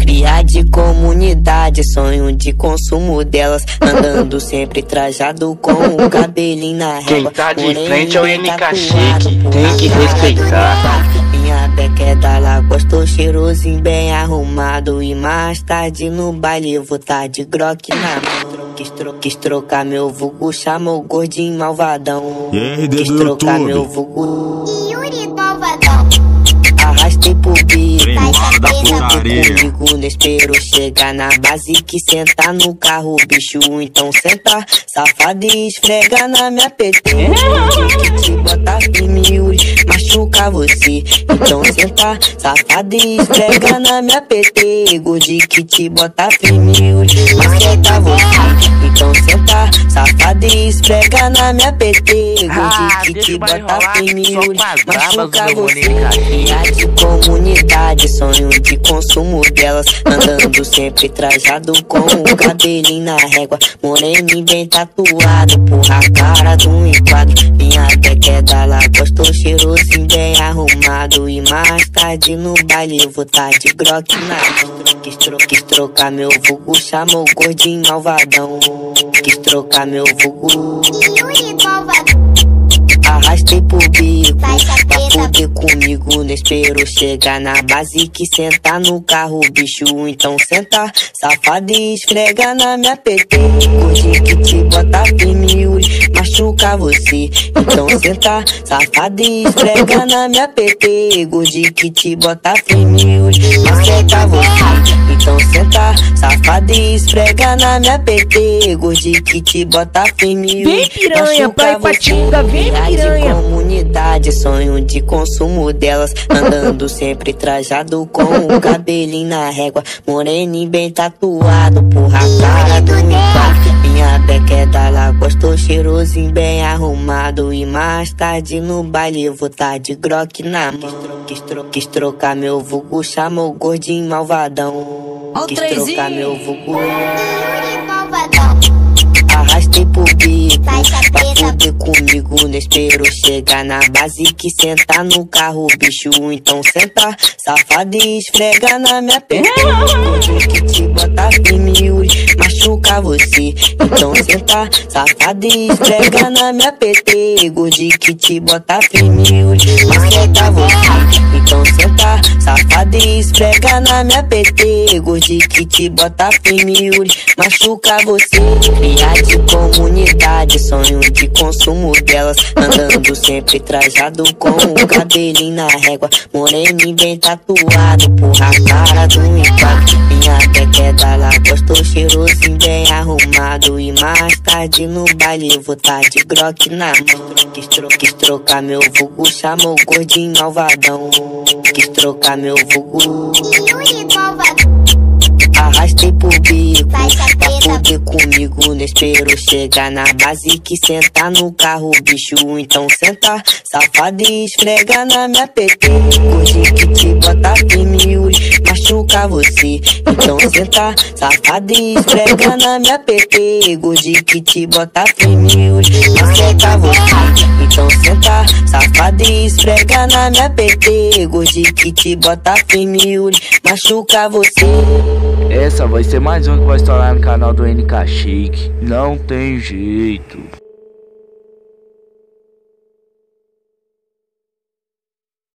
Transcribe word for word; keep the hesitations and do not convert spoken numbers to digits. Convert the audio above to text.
Cria de comunidade, sonho de consumo delas. Andando sempre trajado com o cabelinho na régua. Quem tá de frente é o N K Chique, tem que respeitar. Minha beca é da Lagoa, tô cheirosinho, bem arrumado. E mais tarde no baile eu vou tá de Glock na mão. Quis, tro quis trocar meu vulgo, chamou gordinho malvadão. Quis trocar meu vulgo Yuri malvadão. Arrastei pro bico, da putaria. comigo, não espero chegar na base que sentar no carro, bicho. Então senta, safado, e esfrega na minha P T. Que te bota firme, Yuri, machuca você. Então senta, safado, e esfrega na minha P T. Gordi que te bota firme, Yuri, machuca você. Então senta, safado, e esfrega na minha P T. Gordi que te bota firme, Yuri, machuca você. De comunidade, sonho de consumo delas. Andando sempre trajado com o cabelinho na régua. Moreninho bem tatuado, porra, a cara do enquadro. Minha beca é da Lagoa, tô cheirosinho, bem arrumado. E mais tarde no baile eu vou tá de Glock na mão. Quis, tro quis trocar meu vulgo, chamou gordinho malvadão. Quis trocar meu vulgo Yuri malvadão. Arrastei pro bico, pra poder comigo, não espero chegar na base que sentar no carro, bicho. Então senta, safado, e esfrega na minha P T. Hoje que te bota firme, Yuri, machuca você. Então senta, safado, e esfrega na minha P T. Hoje que te bota firme, Yuri, machuca você. Então senta, safado, e esfrega na minha P T. Hoje que te bota firme, Yuri, vem piranha, pra Ipatinga, vem piranha. Comunidade, sonho de consumo delas. Andando sempre trajado com o cabelinho na régua. Moreninho bem tatuado, porra, a cara do enquadro. Minha beca é da Lagoa, tô cheirosinho, bem arrumado. E mais tarde no baile eu vou tá de Glock na mão. Quis, tro quis trocar meu vulgo, chamou gordinho malvadão. Quis trocar meu vulgo Yuri malvadão. Arrastei pro bico, pra poder comigo, não espero chegar na base que sentar no carro, bicho. Então senta, safado, e esfrega na minha P T. Gordi que te bota firme, Yuri, machuca você. Então senta, safado, e esfrega na minha P T. Gordi que te bota firme, Yuri, machuca você. Então senta, safado, e esfrega na minha P T. Gordi que te bota firme, Yuri, machuca você. Cria de comunidade, sonho de consumo delas. Andando sempre trajado com o cabelinho na régua. Moreninho bem tatuado, porra, a cara do enquadro. Minha beca é da Lagoa, tô cheirosinho, bem arrumado. E mais tarde no baile eu vou tá de Glock na mão. Quis, tro quis trocar meu vulgo, chamou gordinho malvadão. Quis trocar meu vulgo Yuri malvadão. Arrastei pro bico, pra poder comigo, não espero chegar na base que sentar no carro, bicho. Então senta, safado, e esfrega na minha P T. Hoje que te bota firme, Yuri, machuca você. Então senta, safado, e esfrega na minha P T. Hoje que te bota firme, Yuri, machuca você. Então senta, safado, e esfrega na minha P T. Hoje que te bota firme, Yuri, machuca você. Essa vai ser mais uma que vai estourar no canal do N K Chique. Não tem jeito.